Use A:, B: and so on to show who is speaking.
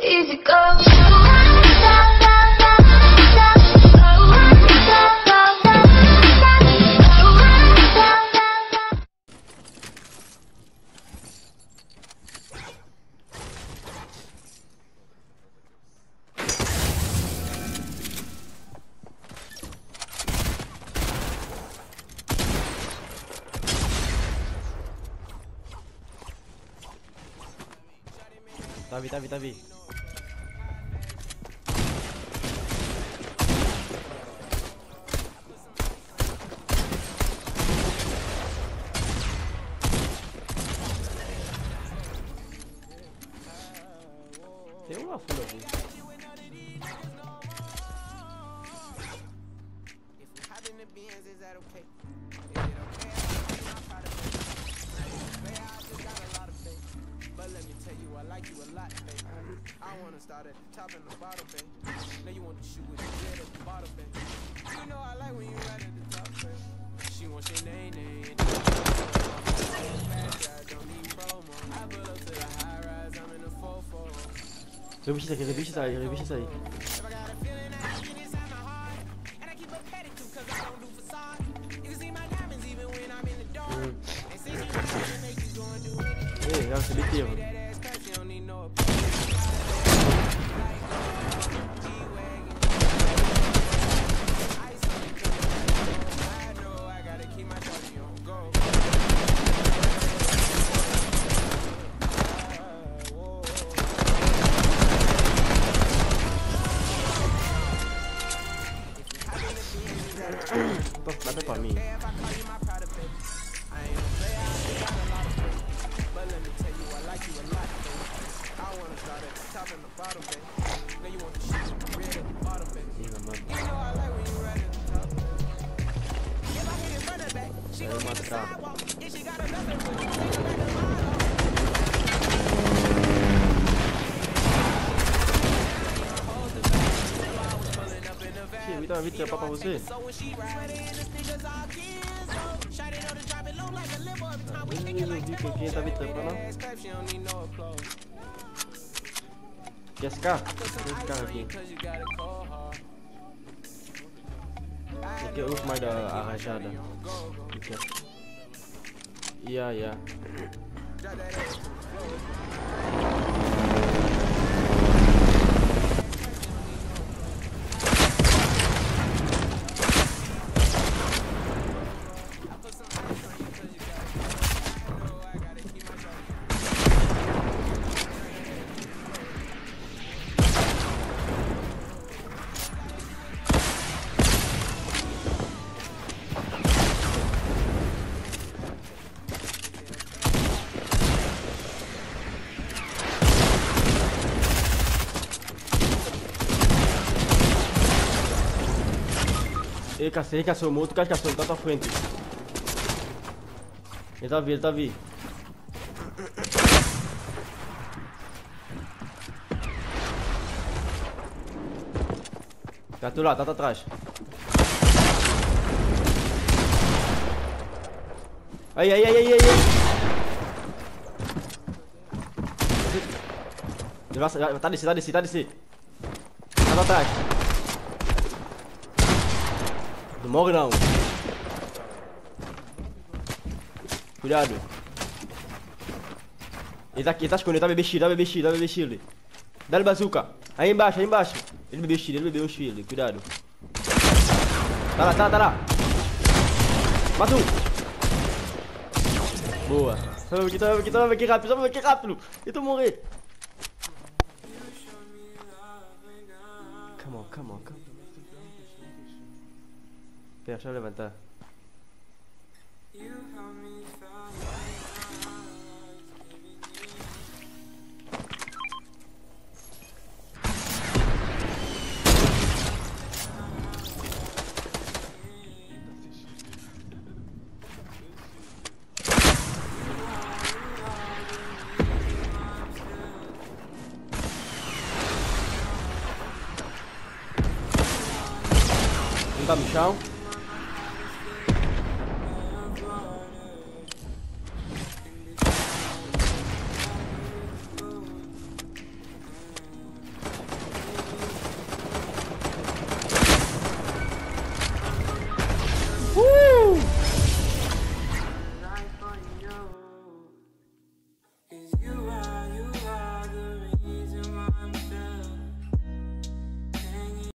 A: Easy go.
B: Tá vi. Tem uma fula aqui.
C: I wanna start at the top and the bottom, babe. Now you want to shoot with the head at the bottom, babe. You know I like when you right at the top, babe. She wants your name. Don't need promo. I pull up to the high rise, I'm in the 4-4.
B: Revista isso aí.
C: If I got a feeling that I get inside my heart, and I keep a petty too, cause I don't do facade. You can see my diamonds even when I'm in the dark. And since you know I can make you go and do anything.
B: Ei, já se liquei, mano.
C: That ass crap, she don't need no apology.
B: Nada pra mim. Vai matar. Me dá uma vida pra você. Quem tá vitando pra não? Quer esse carro? Tem esse carro aqui. Aqui é o último mais da rajada. Yeah. Ele caçou, o outro cara caçou, ele tá à tua frente. Ele tá vindo. Tá tu lá, tá atrás. Aí. Tá descer. Tá atrás. Não morre não. Cuidado. Ele tá escondido, tá bebê shield. Dá-lhe bazooka. Aí embaixo. Ele bebeu um shield, cuidado. Tá lá. Mata um. Boa. Salva aqui rápido. Eu tô morrendo. Come on. Pera, deixa eu levantar. Um tá no chão.